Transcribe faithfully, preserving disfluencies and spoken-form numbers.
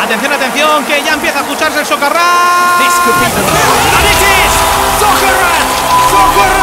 Atención, atención, que ya empieza a escucharse el socarrao. This could be the moment. And it is! Socarrat! Socarrat!